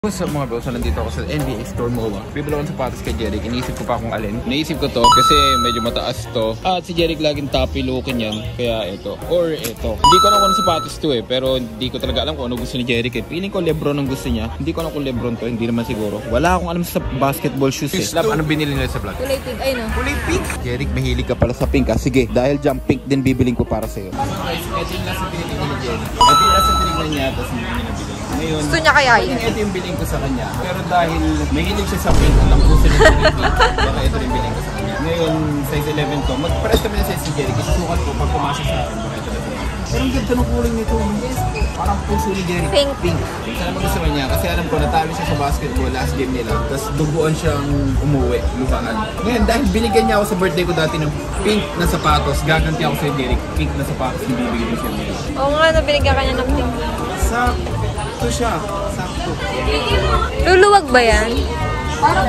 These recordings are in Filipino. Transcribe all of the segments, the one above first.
What's up mga bros? Nandito ako sa NBA Store MOA. Bibili ako ng sapatos kay Jeric. Iniisip ko pa kung alin. Naisip ko to kasi medyo mataas to. At si Jeric laging toppy lookin yan. Kaya ito. Or ito. Hindi ko alam kung sapatos to eh. Pero hindi ko talaga alam kung ano gusto ni Jeric eh. Piling ko Lebron ang gusto niya. Hindi ko alam kung Lebron to. Hindi naman siguro. Wala akong alam sa basketball shoes eh. Lab, anong binili nila sa vlog? Kulay pink. Ay no. Kulay pink? Jeric, mahilig ka pala sa pink ha. Sige, dahil dyan pink din bibiling ko para sa'yo. Guys, ito yung nasa binili ni Jeric. Ito yung nasa tinignan niya. Tapos hindi niya nabili. Ngayon, gusto niya kaya yun? Ito yung biling ko sa kanya. Pero dahil mahilig siya sa pink, alam ko sila sa pink, baka ito yung biling ko sa kanya. Ngayon, size 11 to. Magpares kami na size si Jeric. Isusukat ko pag pumasok sa akin. Baka ito na siya. Pero ang ganda ng kulay nito. Parang puso ni Jeric. Pink. Pink. Sana magustuhan niya. Kasi alam ko, natalo siya sa basketball last game nila. Tapos duguan siyang umuwi, luhaan. Ngayon, dahil binigyan niya ako sa birthday ko dati ng pink na sapatos, gaganti ako sa Jeric. Pink na sapatos, hindi bibigyan siya nila. Oo nga, nabinigyan ka niya ng pink. Sakto siya. Sakto. Luluwag ba yan? Parang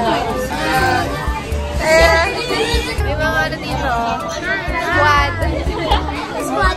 may mga ano dito. Squad. Squad.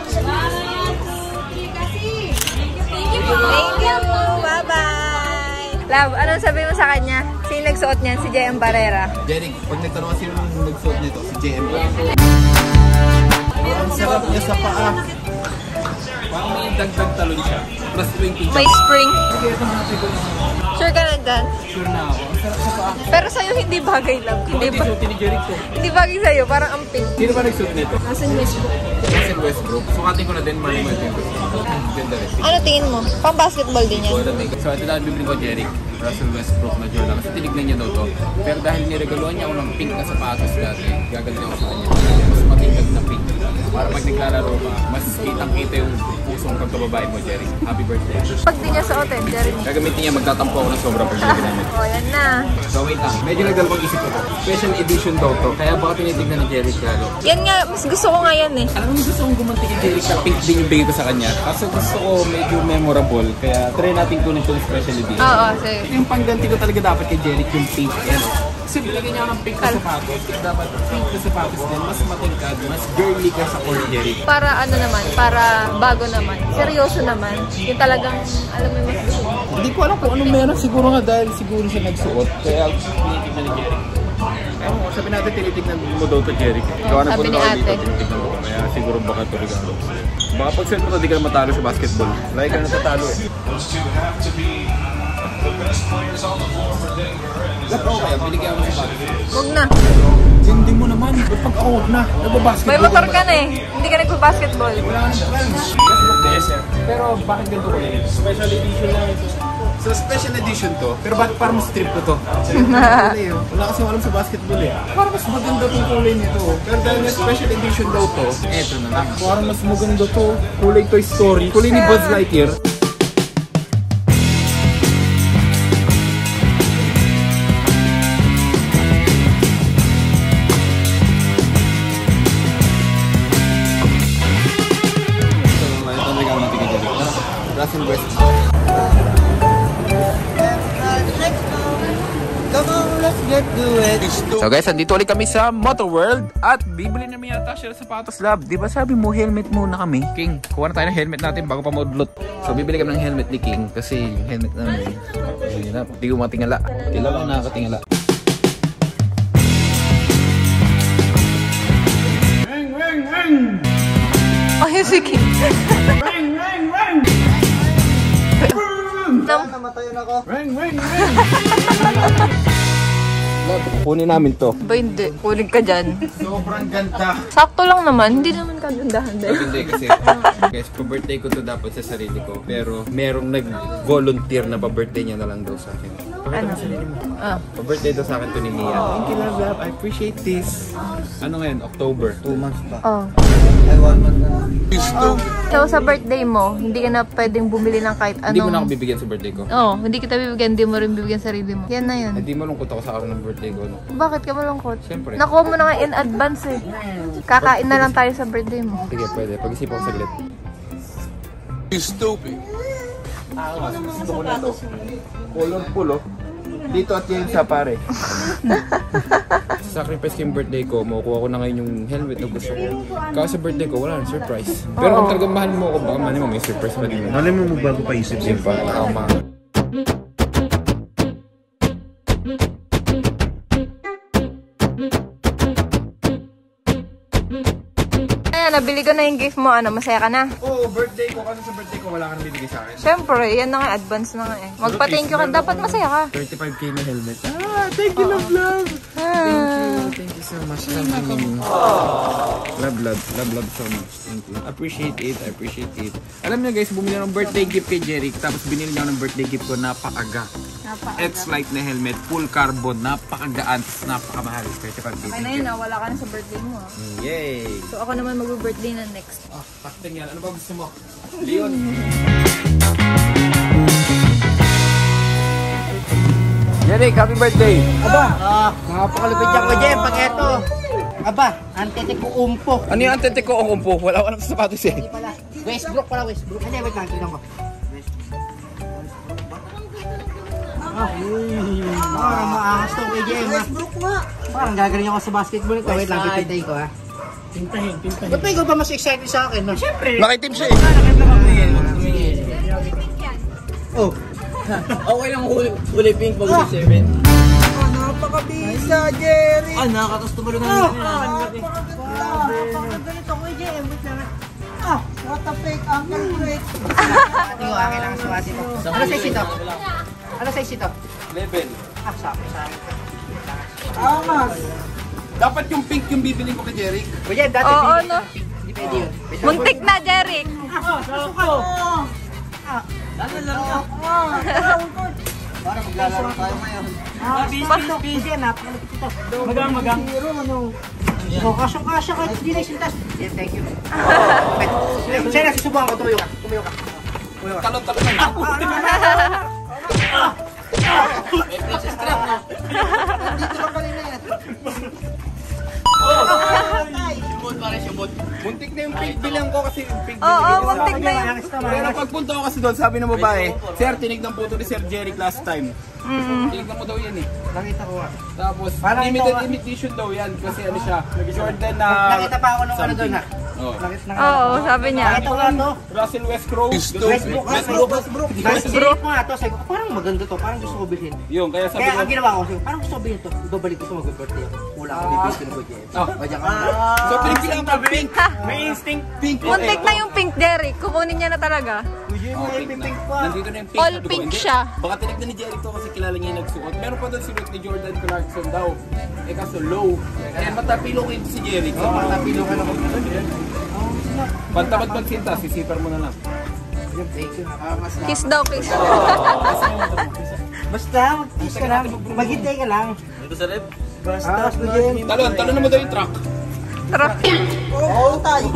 Thank you. Bye-bye. Love, anong sabi mo sa kanya? Sino nagsuot niyan? Si JM Barrera. Jeric, pag nagtanong sino nung nagsuot nito, si JM Barrera. Ang sarap niya sa paa. Parang may dagdag talon siya. Plus 20 siya. May spring. Sige, ito mga tigo na. Sure ka na dyan? Sure na ako. Ang sarap sa paa. Pero sa'yo hindi bagay, love. Hindi ba? Suotin ni Jeric to. Hindi bagay sa'yo, parang ang pink. Sino ba nagsuot nito? Russell Westbrook. Russell Westbrook. Sukatin ko na din, mali mo ito. Ganda rin. Ano tingin mo? Pang basketball din yan. So ito dahil bibili ko Jeric, Russell Westbrook na Jordan. Kasi tinignan niya daw to. Pero dahil niregaluhan niya ako ng pink na sapatos dati, gagaling ako sa kanya. Mas matingkad na pink. Para pag naglalaro ka, mas kitang-kita yung pusong pagkababae mo, Jeric. Happy birthday. Pag di niya suotin, Jerry. Gagamitin niya, magtatampo ako ng sobrang pag-ibig namin. O, yan na. So wait lang, medyo nagdalawang isip ko to. Special edition daw to. Kaya baka tinitignan ni Jeric lalo. Yan nga, mas gusto ko nga yan eh. Alam mo, gusto kong gumanti kay Jeric na pink din yung bigay ko sa kanya. Kasi gusto ko medyo memorable. Kaya try natin kunin itong special edition. Oo, sige. Yung pangganti ko talaga dapat kay Jeric yung pink. Yan. Kasi bilagyan niya ako ng pink na sapatos. Dapat pink na sapatos din. Mas matingkad, mas girly ka sa core Jeric. Para ano naman, para bago naman. Seryoso naman. Yung talagang, alam mo yung mas gusto. Hindi ko alam kung anong meron. Siguro nga dahil siguro siya nagsuot. Kaya tinitignan ni Jeric. Ewan ko, sabi natin tinitignan mo daw to Jeric. Gawa na po Sabi ni na ate. tinitignan mo. Kaya siguro baka ito regalo. Baka pag send mo to, di ka na matalo sa basketball. Lagi ka na tatalo eh. Lahat ako kaya, binigyan mo sa basketball. Huwag na. Hindi mo naman. Ba't pag ako na? Nagbabasketball. May motor ka na eh. Hindi ka nagpa-basketball. Wala ka na friends. Pero bakit ganito ko yun? Special edition lang ito. So special edition to, pero bakit parang strip ko to? Wala kasi alam sa basketball eh. Parang mas maganda itong kulay nito. Pero dahil na special edition daw to, eto na lang. Parang mas maganda to. Kulay Toy Story. Kulay ni Buzz Lightyear. Russell Westbrook. So guys, andito ulit kami sa Motor World at bibili namin yata siya sa sapatos lab. Di ba sabi mo helmet muna kami? King, kuha na tayo ng helmet natin bago pa maudlot. So bibili kami ng helmet ni King kasi yung helmet namin hindi ko matingala. Tila lang nakakatingala. Ring, ring, ring! Ay, sige. Ring, ring, ring! Namatayan ako. Ring, ring, ring! Kunin namin to. Ba hindi? Kulig ka dyan. Sobrang ganda. Sakto lang naman. Hindi naman kagandahan dahil. Hindi kasi, guys, pa-birthday ko to dapat sa sarili ko. Pero merong nag-volunteer na pa-birthday niya na lang daw sa akin. Ano? Pa-birthday daw sa akin to ni Mia. Thank you, love. I appreciate this. Ano ngayon? October. 2 months pa. Oh. Ay, 1 month na. So sa birthday mo, hindi ka na pwedeng bumili ng kahit anong... Hindi mo na ako bibigyan sa birthday ko. Oo, hindi kita bibigyan, hindi mo rin bibigyan sarili mo. Yan na yun. Hindi malungkot ako sa araw ng birthday ko. No? Bakit ka malungkot? Siyempre. Nakuha mo na nga in advance eh. Kakain na lang tayo sa birthday mo. Sige, pwede. Pag-isip ako saglit. You stupid. Gusto ko na to. Colorful, oh. Dito at yun sa pare. Sacrifice ko yung birthday ko, makukuha ko na ngayon yung helmet na gusto ko. Kasi sa birthday ko, wala nang surprise. Pero kung talagang mahal mo ako, baka mahal mo may surprise pa din. Malay mo bago pa isip Yung pa, Ayan, nabili ko na yung gift mo. Ano, masaya ka na? Oo, birthday ko. Kasi sa birthday ko, wala ka nang bibigay sa akin. Siyempre, yan na nga, advance na nga eh. Magpa-thank you ka, dapat masaya ka. 35k na helmet. Thank you, love. Thank you so much. Love so much. Thank you. Appreciate it. Alam niyo guys, bumili ng birthday gift kay Jeric, tapos binili niya ng birthday gift ko, napakaga. X-Lite na helmet, full carbon, napakagaan, napakamahal. 35k. Okay na yun, wala ka na sa birthday mo. Yay! So ako naman mag-birthday na next. Pakting yan. Ano ba gusto mo? Leon. Jeric, happy birthday! Aba, nakapakalupit yan ko dyan. Pag eto, aba, antete ko umpo. Ano yung antete ko ang umpo? Wala ka ng sapatos eh. Hindi pala. Westbrook pala, Westbrook. Hindi, wait lang, tignan ko. Parang maangas to kay Jem. Westbrook nga. Parang gagaling ako sa basketball ito. Wait lang, pipintay ko ha. Pintahin. Ba't ba ikaw ba mas excited sa akin? Siyempre. Nakitim siya eh. Oh. Okay lang kulay pink pag 7. Napakabisa, Jerry. Nakakas tumalo na Napakaganito ko, Jem. Wait lang. What a fake uncle break. Ate ko, akin lang sa ate ko. Ano size ito? Ano size ito? Level. Sa akin. Dapat yung pink yung bibili ko kay Jeric. Kuya, dati Oo, no? Hindi pwede yun. Muntik na, Jeric. Para maglalaro tayo ngayon. Magang. Oh, kasya kahit hindi na isintas. Yeah, thank you. Sa'yo na, susubukan ko. Tumayo ka. Talon na. Dito lang kanina yan. Muntik na yung pink bilang ko kasi yung pink Oo, muntik na yun. Pero pagpunta ko kasi doon, sabi ng babae, Sir, tinignan po ito ni Sir Jeric last time. Tinignan mo daw yan eh. Nakita ko nga. Tapos, Parang limited ito, edition daw yan kasi ano siya, Jordan na... Nakita pa ako nung ano doon ha. Oh. Oo, sabi niya. Nakita ko nga to. Russell Westbrook. Westbrook. Nasisilip ko nga to. Sabi ko, parang maganda to. Parang gusto ko bilhin. Yung, kaya sabi Kaya ko... ang ginawa ko, sabi ko, parang gusto ko bilhin to. Ibabalik ko sa mag-birthday ako. Wala akong bibigyan ko dyan. Badya ka. So, pinagbilang ka pink. May instinct. Pink. Muntik na yung pink, Jeric. Kukunin niya na talaga. Oh, pink na. Nandito na yung pink. All Sabi ko, pink hindi. siya. Baka tinignan ni Jeric to kasi kilala niya yung nagsuot. Meron pa doon sinuot ni Jordan Clarkson daw. Eh kaso low. Kaya matapilong ito si Jeric. Oo, matapilo ka naman. Pantakot magsinta, sisiper mo na lang. Thank you. Kiss daw, kiss. Basta, mag-kiss ka lang. Maghintay ka lang. Ito sa rep. Basta, Jim. Talon mo daw yung truck. Tara. Oo, tayo.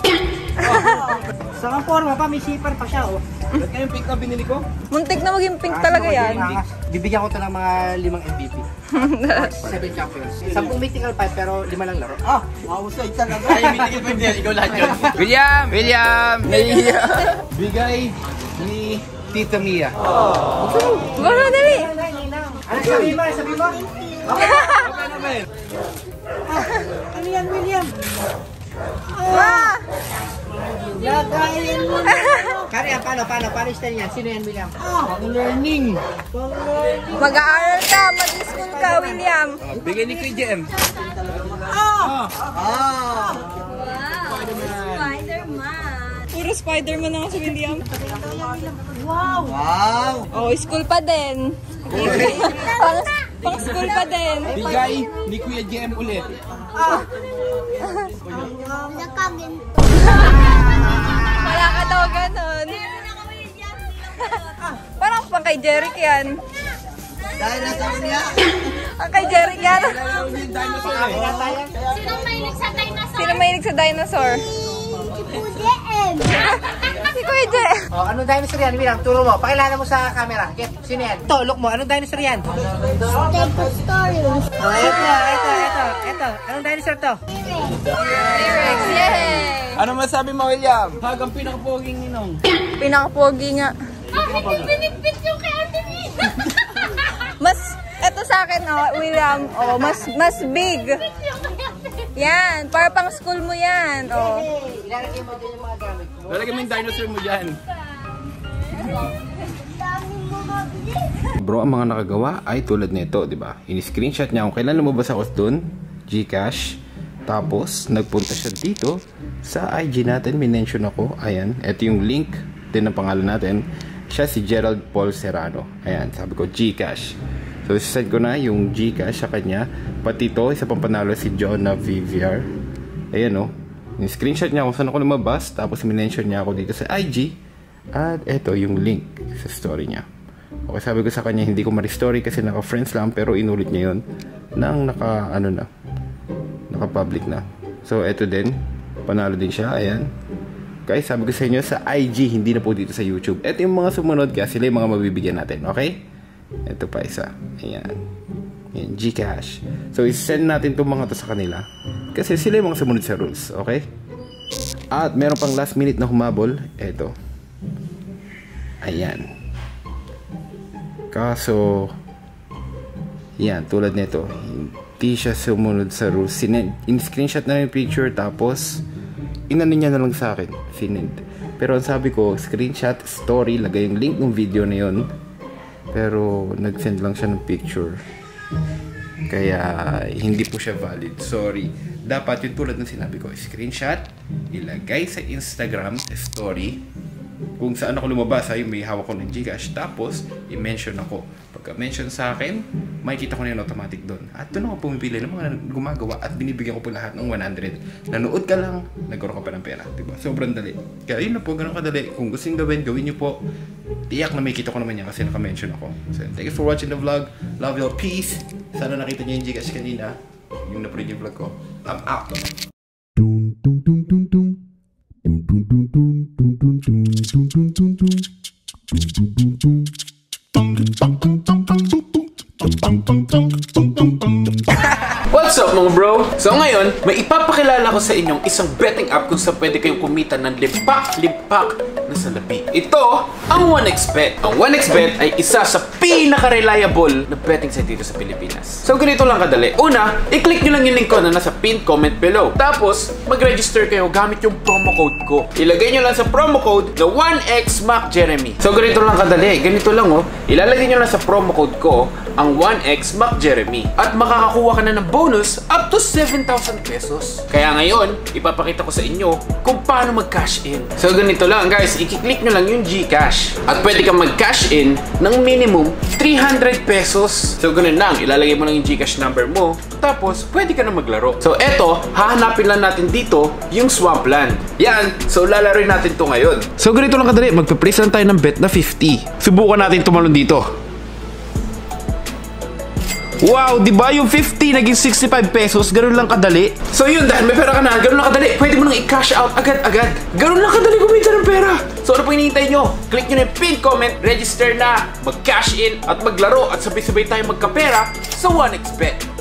Sa kang forma pa, may zipper pa siya, oh. Ba't nga yung pink na binili ko? Muntik na maging pink talaga yan. Bibigyan ko to ng mga 5 MVP. 7 champions. 10 mythical 5 pero 5 lang laro. Mahusay talaga. Ay, mitigil pa din. Ikaw lahat yun. William! Nahihiya! Bigay ni Tita Mia. Baka dali. Ano sabihin mo? Sabihin mo? Okay naman. Ano yan, William? Ah! Lagayin mo na. Kaya, paano style yan? Sino yan, William? Pang-learning. Mag-aaral ka, mag-school ka, William. Bigay ni Kuya JM. Spider-Man. Puro Spider-Man na si William. Wow! Oh, school pa din. Pang school pa din. Bigay ni Kuya JM ulit. Wala ka daw ganun. Parang pang kay Jeric yan. Dahil nasa niya. Ang kay Jeric yan. Sino mahilig sa dinosaur? Si Kuya J. Oh, anong dinosaur yan, William? Turo mo. Pakilala mo sa camera. Get, sino yan? Ito, look mo. Anong dinosaur yan? Stegosaurus. Oh, ito. Anong dinosaur to? T-Rex, yay! Ano masabi mo, William? Hagang pinakapoging ninong. Pinakapogi nga. Binigpit yung kay Ate Mina. Mas, eto sa akin, oh, William, oh, mas big. Yan, para pang school mo yan, oh. Ilalagay mo dyan yung mga gamit mo. Lalagyan mo yung dinosaur mo dyan. Dami mo mabili. Bro, ang mga nakagawa ay tulad nito, di ba? In-screenshot niya kung kailan lumabas ako doon, Gcash. Tapos, nagpunta siya dito sa IG natin, minention ako. Ayan, ito yung link din ng pangalan natin. Siya si Gerald Paul Serrano. Ayan, sabi ko Gcash. So, send ko na yung Gcash sa kanya. Pati ito, isa pang panalo si John na VVR. Ayan o. In-screenshot niya kung saan ako lumabas. Tapos, minention niya ako dito sa IG. At ito yung link sa story niya. Okay, sabi ko sa kanya, hindi ko ma-restory kasi naka-friends lang, pero inulit niya yun nang naka-public na. So, eto din. Panalo din siya. Ayan. Guys, sabi ko sa inyo, sa IG, hindi na po dito sa YouTube. Eto yung mga sumunod, kaya sila yung mga mabibigyan natin. Okay? Eto pa isa. Ayan. Ayan, Gcash. So, isend natin itong mga to sa kanila. Kasi sila yung mga sumunod sa rules. Okay? At meron pang last minute na humabol. Eto. Ayan. Kaso, yan, tulad nito, hindi siya sumunod sa rules. In-screenshot na yung picture, tapos, inano niya na lang sa akin, sinend. Pero ang sabi ko, screenshot, story, lagay yung link ng video na yun. Pero, nag-send lang siya ng picture. Kaya, hindi po siya valid. Sorry. Dapat yung tulad ng sinabi ko, screenshot, ilagay sa Instagram, story, kung saan ako lumabas, ay may hawak ko ng Gcash, tapos i-mention ako. Pagka-mention sa akin, makikita ko na yung automatic doon. At doon ako pumipili ng mga gumagawa at binibigyan ko po lahat ng 100. Nanood ka lang, nagkaroon ka pa ng pera, diba? Sobrang dali. Kaya yun na po, ganun kadali. Kung gusto nyo gawin nyo po. Tiyak na may kita ko naman yan kasi naka-mention ako. So, thank you for watching the vlog. Love you all. Peace. Sana nakita nyo yung Gcash kanina. Yung na-print yung vlog ko. I'm out. What's up mga bro? So ngayon, may ipapakilala ko sa inyong isang betting app kung saan pwede kayong kumita ng limpak-limpak na salapi. Ito ang 1xBet. Ang 1xBet ay isa sa pinaka-reliable na betting site dito sa Pilipinas. So ganito lang kadali. Una, i-click nyo lang yung link ko na nasa pinned comment below. Tapos, mag-register kayo gamit yung promo code ko. Ilagay nyo lang sa promo code na 1xMacJeremy. So ganito lang kadali. Ganito lang oh. Ilalagay nyo lang sa promo code ko ang 1xMacJeremy. At makakakuha ka na ng bonus up to 7,000 pesos. Kaya ngayon, ipapakita ko sa inyo kung paano mag-cash in. So ganito lang guys, i-click nyo lang yung Gcash. At pwede kang mag-cash in ng minimum 300 pesos. So ganun lang, ilalagay mo lang yung Gcash number mo. Tapos, pwede ka na maglaro. So eto, hahanapin lang natin dito yung Swampland. Yan, so lalaroin natin to ngayon. So ganito lang kadali, magpe-place lang tayo ng bet na 50. Subukan natin tumalon dito. Wow, di ba yung 50 naging 65 pesos? Ganun lang kadali. So yun, dahil may pera ka na, ganun lang kadali. Pwede mo nang i-cash out agad-agad. Ganun lang kadali kumita ng pera. So ano po hinihintay nyo? Click nyo na yung pinned comment, register na, mag-cash in, at maglaro, at sabay-sabay tayo magkapera sa 1xBet.